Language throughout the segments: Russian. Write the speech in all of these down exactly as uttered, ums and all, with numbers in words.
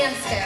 деревенская.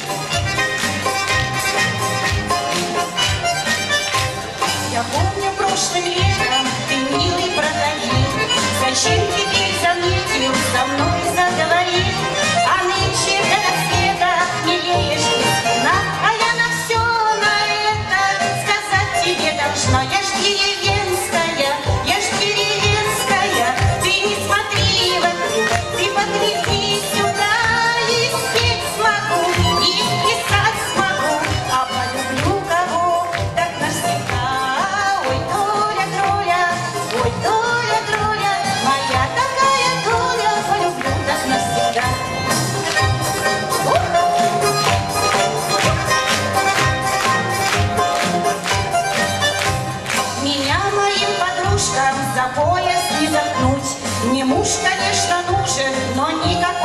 Я помню прошлым летом ты, милый, проходил. Зачем теперь заметил, со мной заговорил? А нынче до рассвета милеешь без луна, а я на все на это сказать тебе должна. Я ж деревенская, я ж деревенская. Ты не смотри в окно, ты подгляди сюда. И спеть смогу, и писать смогу, а полюблю кого так навсегда. Ой, доля, доля, ой, доля, доля, моя такая доля, полюблю так навсегда. Меня моим подружкам за пояс не заткнуть. Мне муж, конечно, нужен, но никак